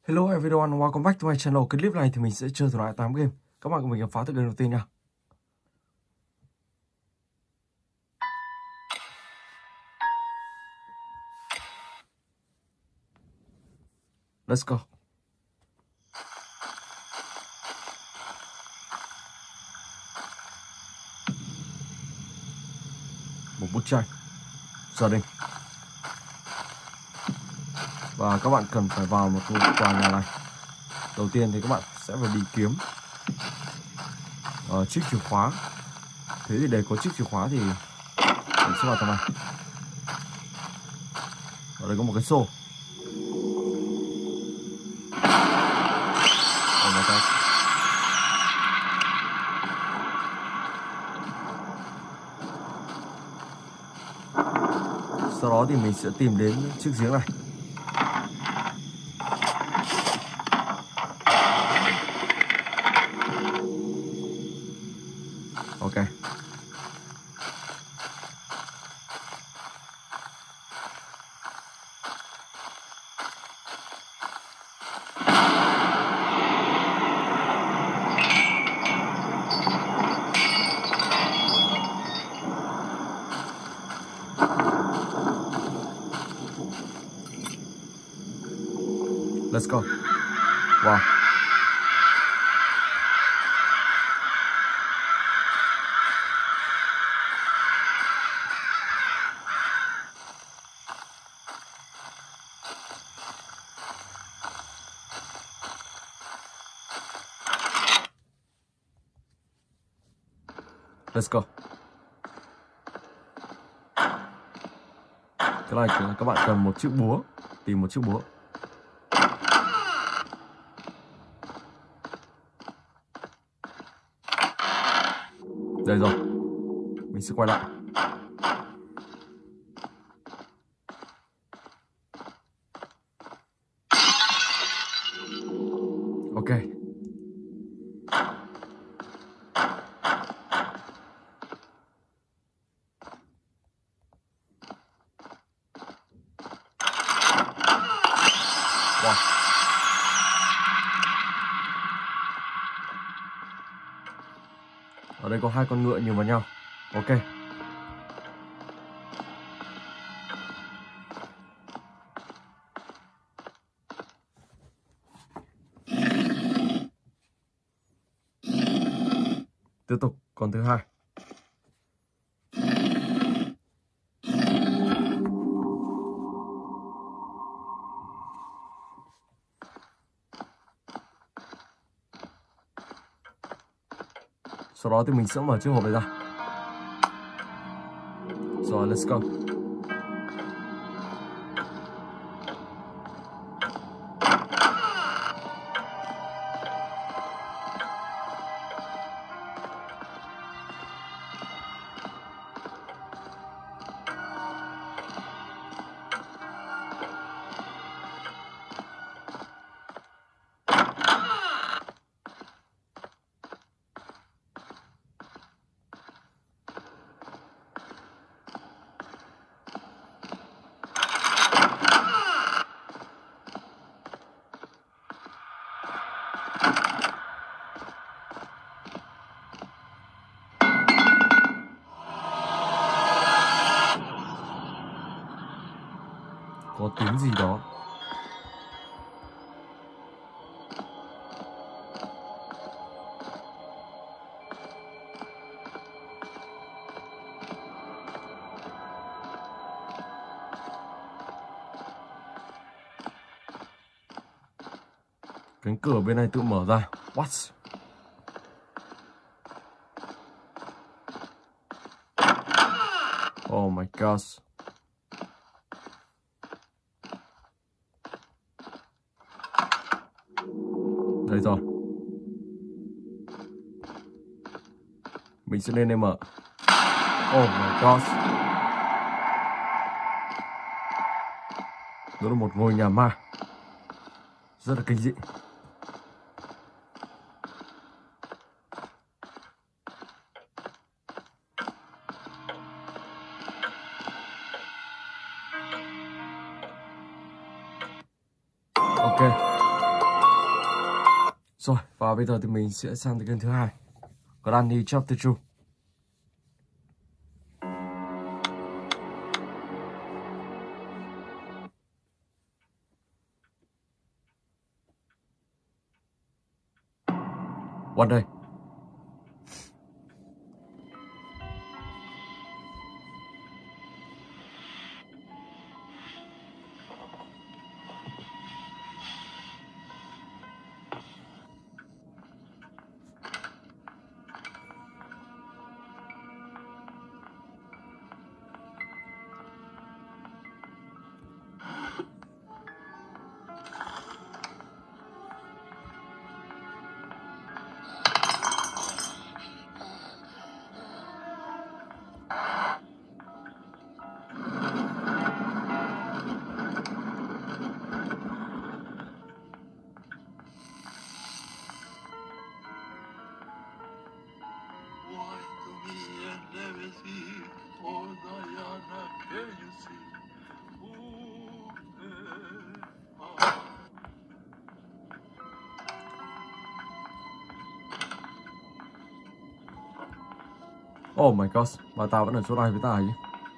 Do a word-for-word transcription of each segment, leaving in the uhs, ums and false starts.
Hello everyone, welcome back to my channel. Clip này thì mình sẽ chơi thử lại tám game. Các bạn cùng mình khám phá từ game đầu tiên nha. Let's go. Một bức tranh gia đình. Và các bạn cần phải vào một tòa nhà này. Đầu tiên thì các bạn sẽ phải đi kiếm uh, chiếc chìa khóa. Thế thì để có chiếc chìa khóa thì mình sẽ vào tầng này. Ở đây có một cái xô. Oh my God. Sau đó thì mình sẽ tìm đến chiếc giếng này. Ok. Let's go. Wow. Let's go. Cái này các bạn cần một chiếc búa, tìm một chiếc búa. Đây rồi. Mình sẽ quay lại. Ok. Wow. Ở đây có hai con ngựa nhìn vào nhau. Ok. Tiếp tục con thứ hai. Sau đó thì mình sẽ mở chiếc hộp này ra. Rồi, let's go. Có tiếng gì đó. Cánh cửa bên này tự mở ra. What? Oh my gosh. Đây rồi. Mình sẽ lên đây mở. Oh my gosh. Đó là một ngôi nhà ma. Rất là kinh dị. Ok. Rồi, và bây giờ thì mình sẽ sang tới game thứ hai. Granny Chapter hai. One day. Oh my god, bà ta vẫn ở chỗ này với ta chứ.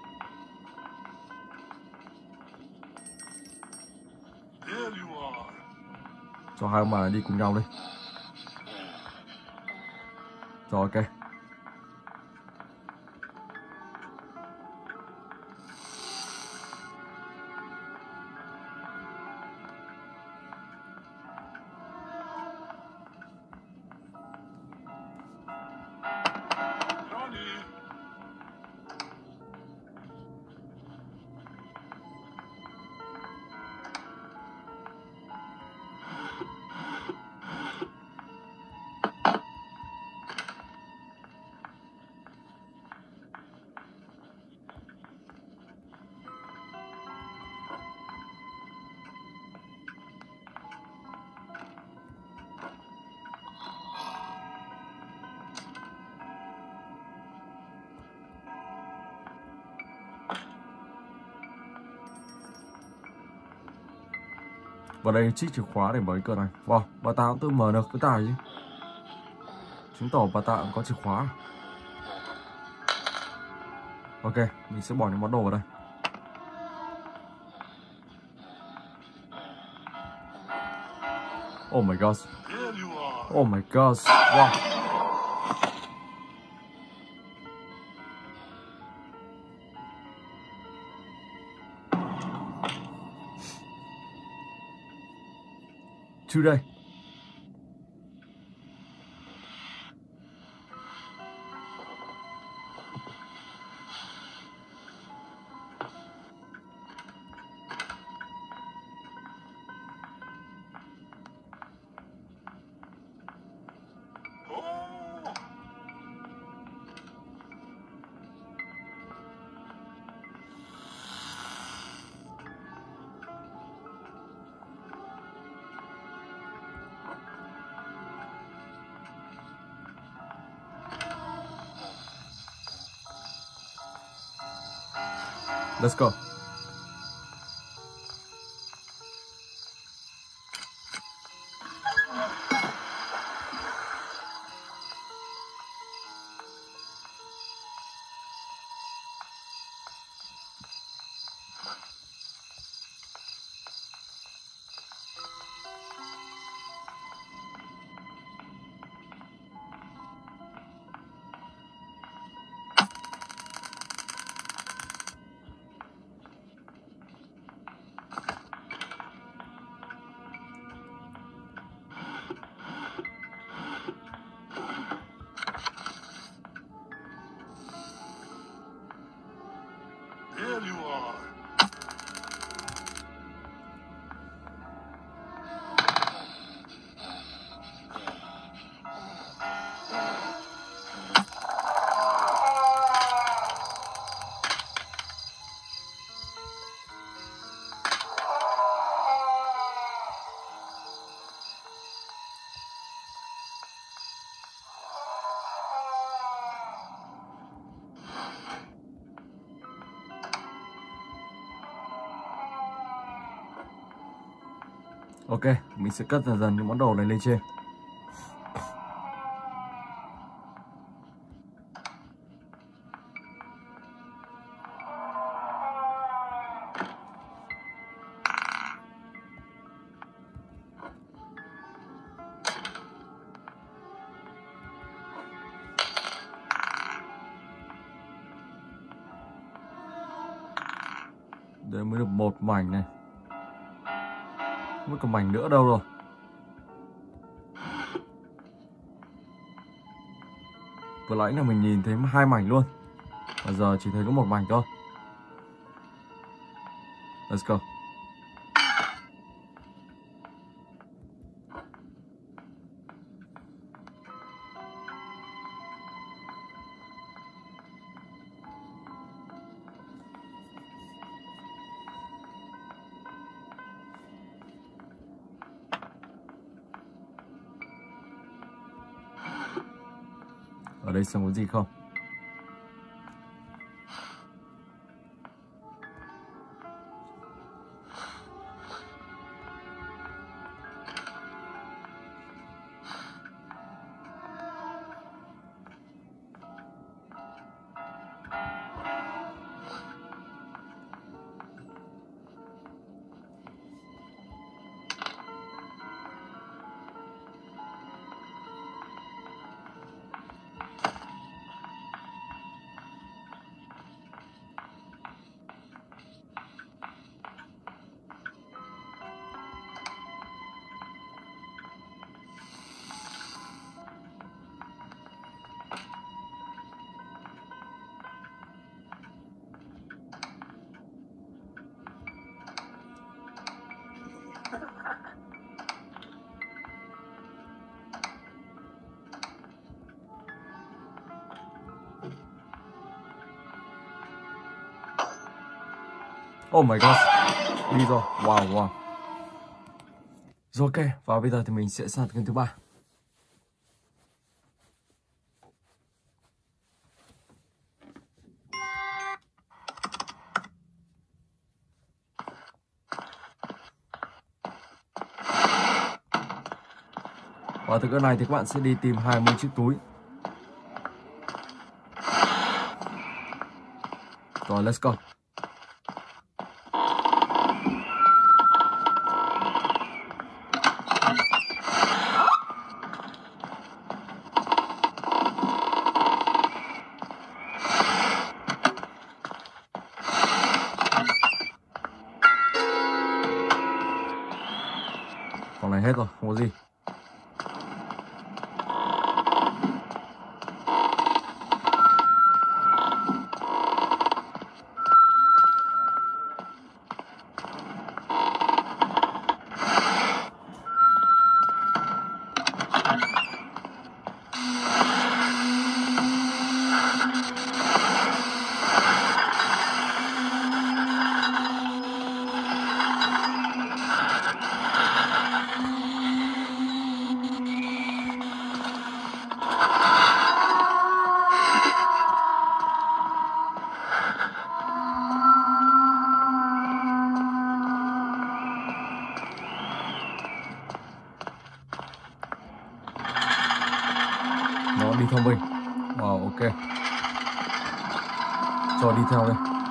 Cho hai ông bà đi cùng nhau đi. Rồi ok. Vào đây trích chìa khóa để mở cái cửa này. Wow, bà ta cũng tự mở được cái tài chứ. Chứng tỏ bà ta cũng có chìa khóa. Ok, mình sẽ bỏ những món đồ vào đây. Oh my god. Oh my god. Wow. Today. Let's go. There you are. Ok, mình sẽ cất dần dần những món đồ này lên trên. Đây mới được một mảnh này. Không biết còn mảnh nữa đâu rồi. Vừa nãy là mình nhìn thấy hai mảnh luôn. Bây giờ chỉ thấy có một mảnh thôi. Let's go. Ở đây xem có gì không? Oh my god. Đi rồi. Wow wow. Rồi ok. Và bây giờ thì mình sẽ sang kênh thứ ba. Và từ cái này thì các bạn sẽ đi tìm hai mươi chiếc túi. Rồi let's go. Còn này hết rồi, không có gì. Nó đi theo mình. Wow, ok. Cho đi theo đây.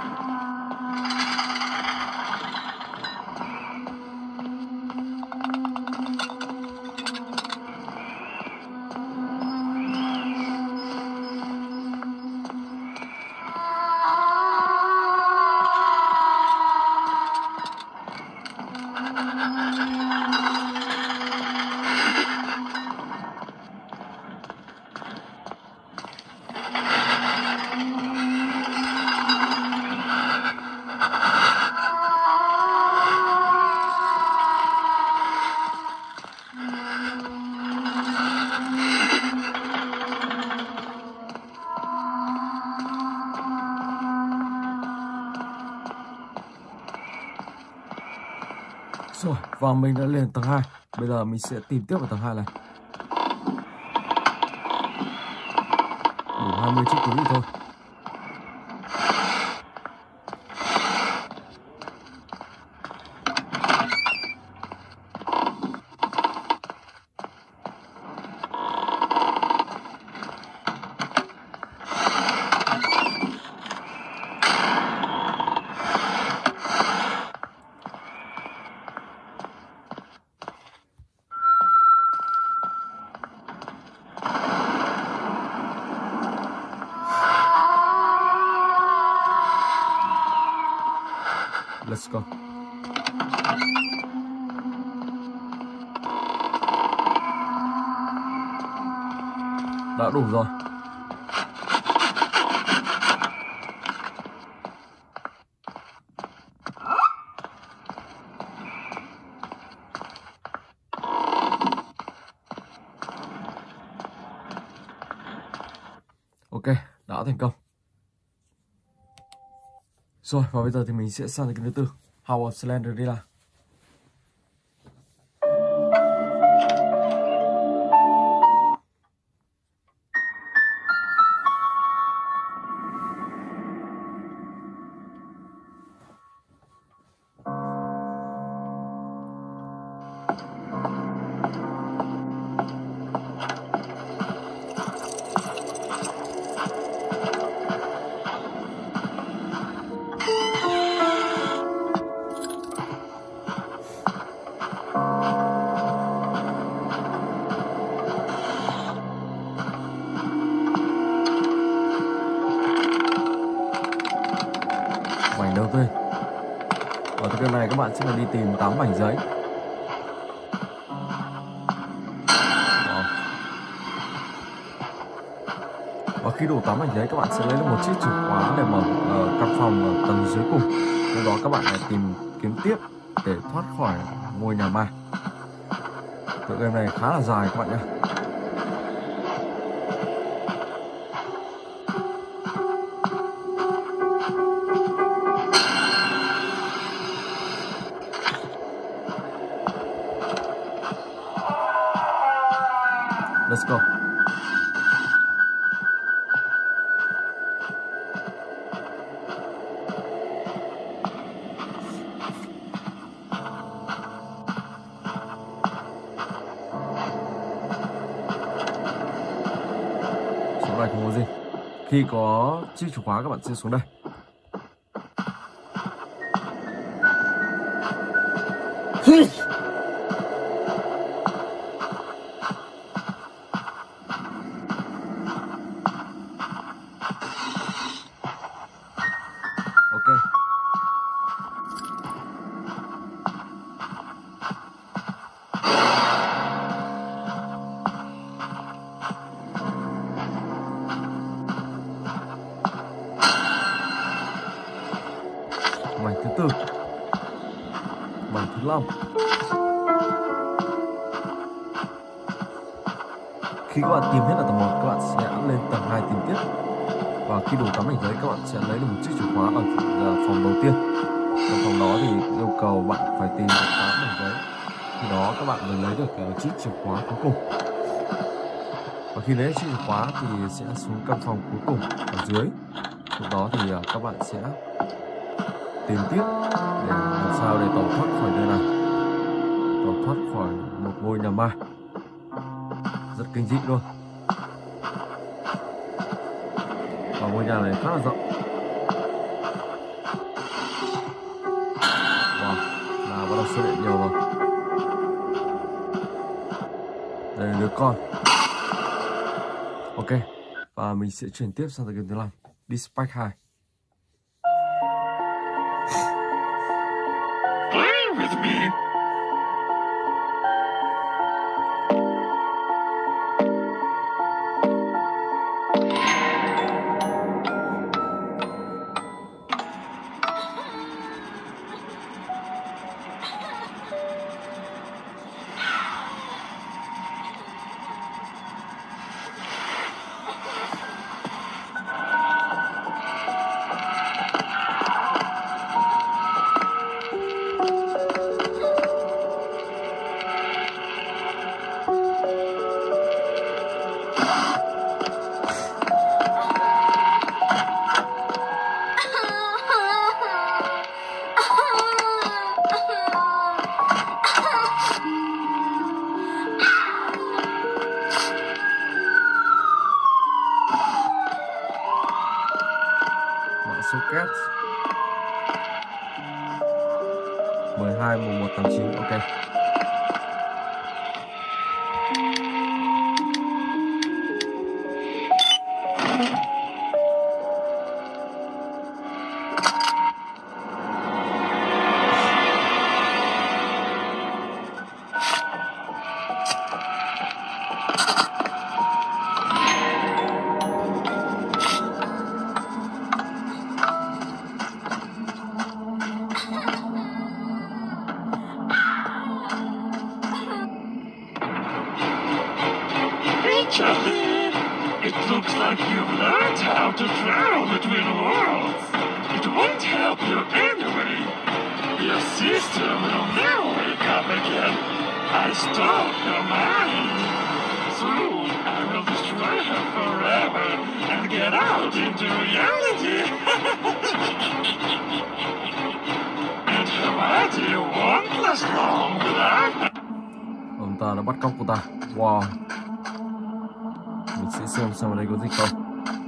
Rồi, và mình đã lên tầng hai. Bây giờ mình sẽ tìm tiếp ở tầng hai này. Đủ hai mươi chiếc túi thôi. Let's go. Đã đủ rồi. Ok, đã thành công. Rồi, và bây giờ thì mình sẽ sang cái thứ tư, House of Slenderilla. Mảnh đầu tiên. Ở cái này các bạn sẽ phải đi tìm tám mảnh giấy. Đó. Và khi đủ tám mảnh giấy các bạn sẽ lấy được một chiếc chìa khóa để mở uh, căn phòng ở tầng dưới cùng. Sau đó các bạn lại tìm kiếm tiếp để thoát khỏi ngôi nhà ma. Tựa game này khá là dài các bạn nhé. Let's go. Chỗ này không có gì. Khi có chiếc chìa khóa các bạn sẽ xuống đây. Ok. Mảnh thứ tư, mảnh thứ năm. Khi các bạn tìm hết ở tầng một, các bạn sẽ lên tầng hai tìm tiếp. Và khi đủ tám mảnh giấy, các bạn sẽ lấy được một chiếc chìa khóa ở phòng đầu tiên. Trong phòng đó thì yêu cầu bạn phải tìm được tám mảnh giấy. Khi đó các bạn mới lấy được chiếc chìa khóa cuối cùng. Và khi lấy chiếc chìa khóa thì sẽ xuống căn phòng cuối cùng ở dưới. Lúc đó thì các bạn sẽ tìm tiếp để làm sao để tẩu thoát khỏi nơi này, tẩu thoát khỏi một ngôi nhà ma rất kinh dị luôn. Và ngôi nhà này khá là rộng. Wow, là bắt đầu xuất hiện nhiều rồi. Đây là đứa con. Ok, và mình sẽ chuyển tiếp sang tựa game thứ năm, Dispatch hai. Play with me. Socket mười hai mùng một tháng chín. Ok. Charlie, it looks like you've learned how to travel between worlds. It won't help you anyway. Your sister will never wake up again. I stole her mind. Soon I will destroy her forever and get out into reality. And her body won't last long without. Ông ta đã bắt cóc cô ta. Wow. Mình sẽ xem xem ở đây có gì không.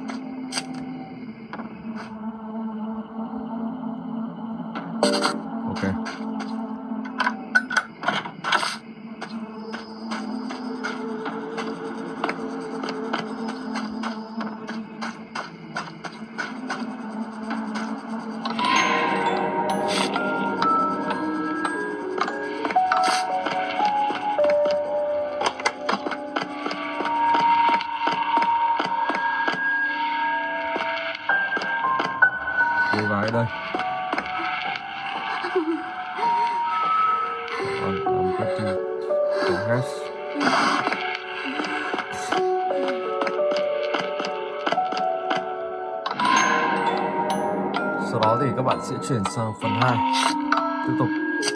Ok. Cô gái đây. I'm, I'm getting perhaps. Sau đó thì các bạn sẽ chuyển sang phần hai. Tiếp tục.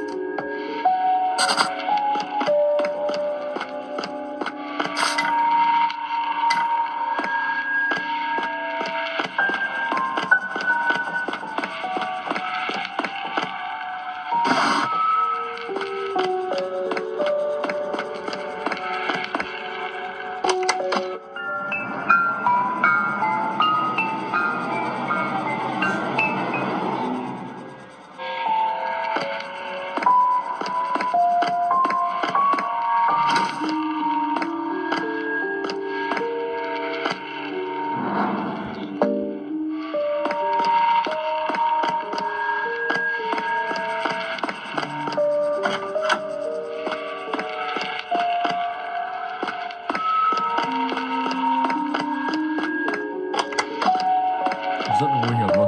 Rất là nguy hiểm luôn.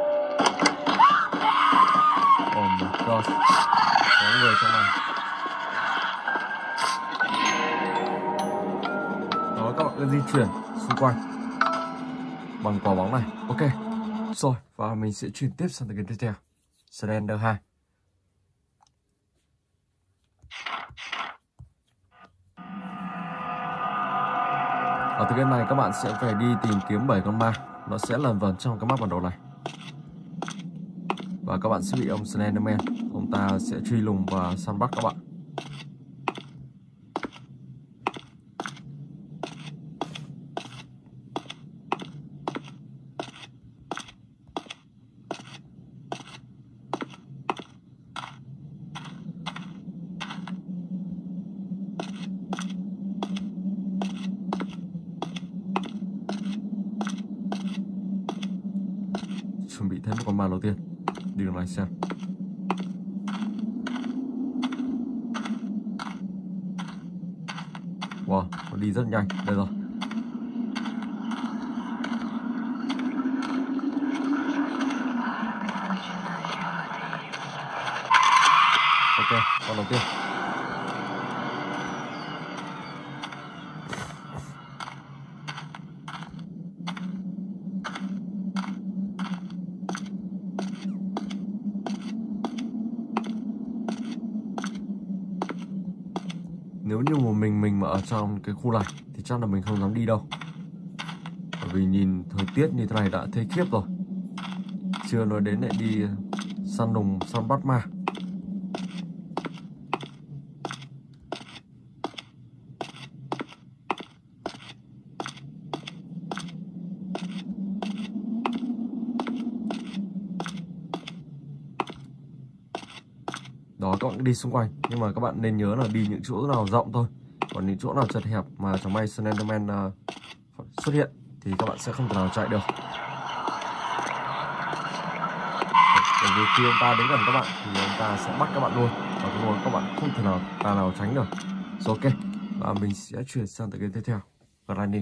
Oh my god. Có người trong này. Đó, các bạn cứ di chuyển xung quanh bằng quả bóng này. Ok. Rồi, và mình sẽ chuyển tiếp sang cái tiếp theo. Slender hai. Ở từ game này các bạn sẽ phải đi tìm kiếm bảy con ma. Nó sẽ lần vần trong cái map bản đồ này. Và các bạn sẽ bị ông Slenderman. Ông ta sẽ truy lùng và săn bắt các bạn. Chuẩn bị thêm một con ma đầu tiên. Đi đường này xem. Wow, nó đi rất nhanh. Đây rồi. Ok, con đầu tiên. Nếu như một mình mình mà ở trong cái khu này thì chắc là mình không dám đi đâu. Bởi vì nhìn thời tiết như thế này đã thấy khiếp rồi. Chưa nói đến lại đi săn lùng, săn bắt ma. Đó, các bạn đi xung quanh. Nhưng mà các bạn nên nhớ là đi những chỗ nào rộng thôi. Còn những chỗ nào chật hẹp mà chẳng may Slenderman uh, xuất hiện thì các bạn sẽ không thể nào chạy được. Bởi vì khi ông ta đến gần các bạn thì ông ta sẽ bắt các bạn luôn. Và cuối cùng các bạn không thể nào ta nào tránh được. Rồi, ok. Và mình sẽ chuyển sang tới cái tiếp theo. Granny.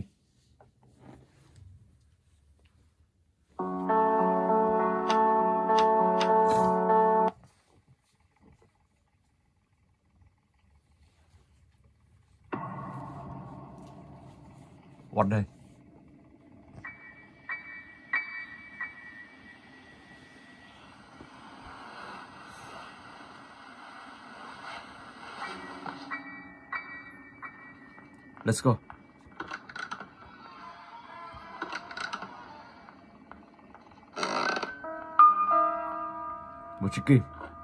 What đây? Let's go. Một chiếc kim.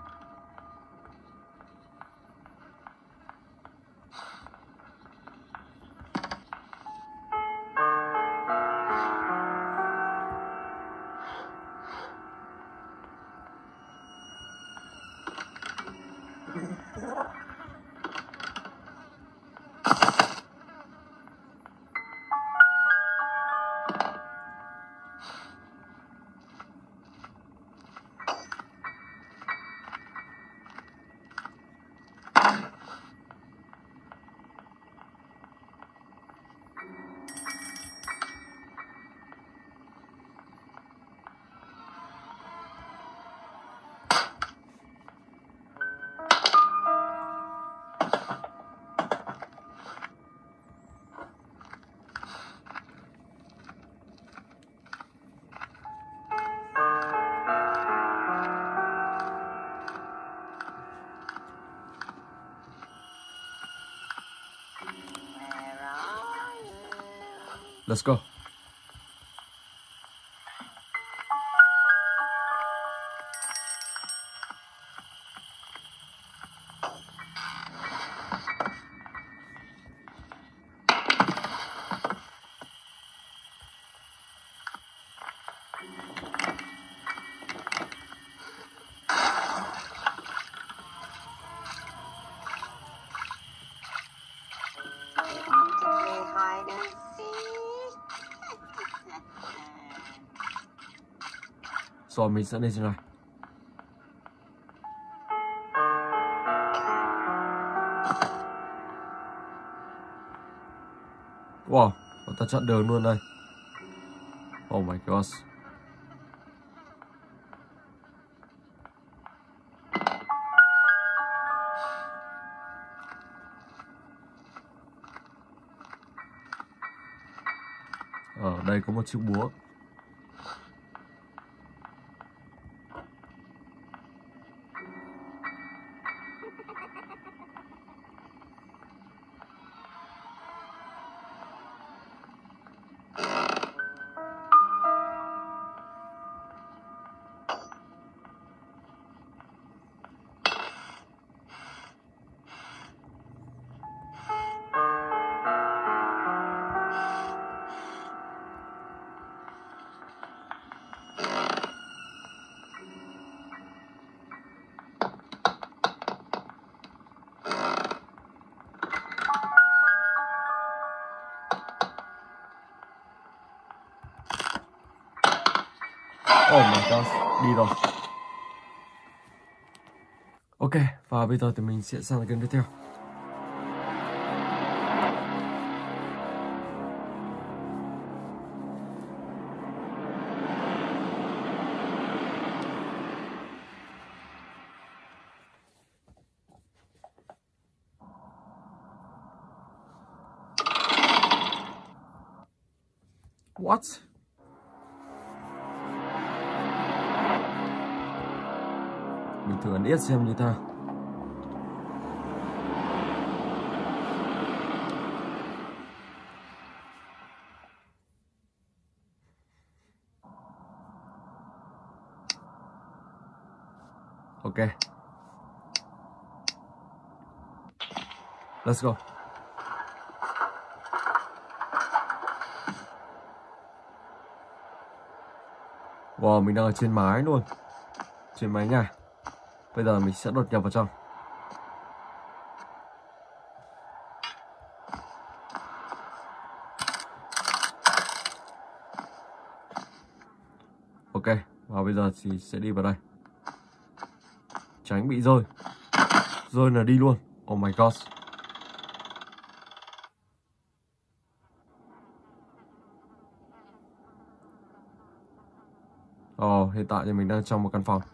Let's go. Rồi mình sẽ lên trên này. Wow, bọn ta chặn đường luôn đây. Oh my gosh. Ở đây có một chiếc búa. Oh my god, đi rồi. Ok, và bây giờ thì mình sẽ sang game tiếp theo. What? Mình thử ấn S xem như ta. Ok. Let's go. Wow, mình đang ở trên mái luôn. Trên mái nhà. Bây giờ mình sẽ đột nhập vào trong. Ok, và bây giờ thì sẽ đi vào đây. Tránh bị rơi. Rơi là đi luôn. Oh my god. Ồ, oh, hiện tại thì mình đang trong một căn phòng.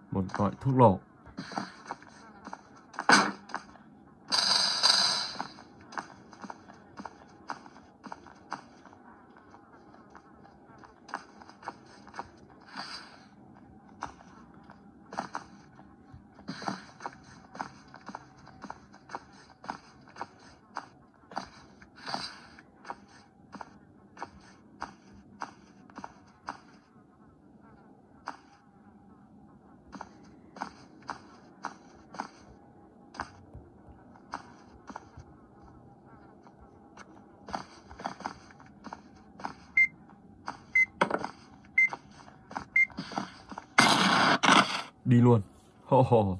Một loại thuốc nổ. Đi luôn. Ho ho.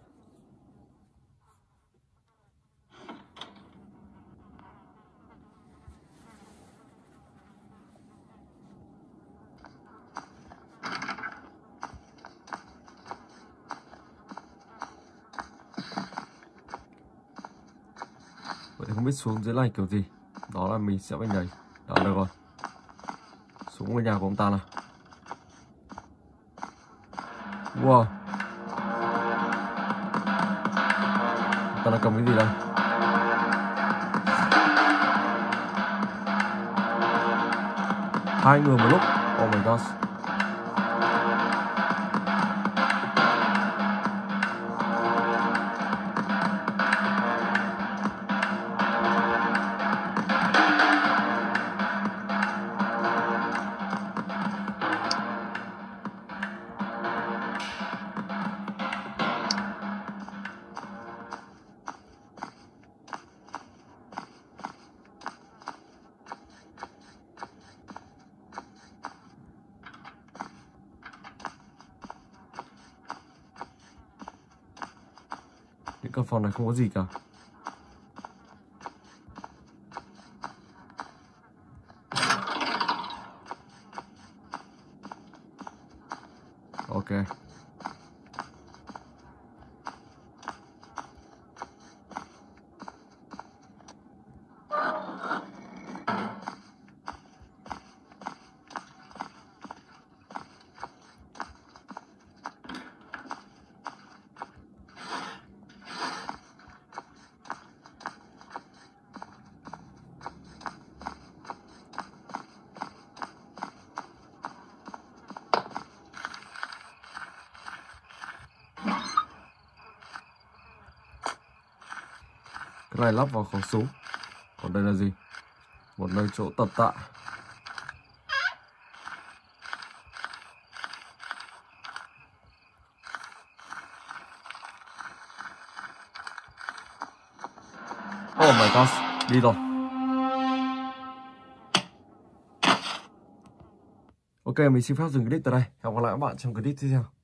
Vậy thì không biết xuống dưới này kiểu gì. Đó là mình sẽ phải nhảy. Đó, được rồi. Xuống ngôi nhà của ông ta nào. Wow. Ta đang cầm cái gì đây? Hai người một lúc. Oh my god. Những căn phòng này không có gì cả. Ok. Cái này lắp vào khẩu súng. Còn đây là gì? Một nơi chỗ tập tạ. Oh my god, đi rồi. Ok, mình xin phép dừng clip tại đây. Hẹn gặp lại các bạn trong clip tiếp theo.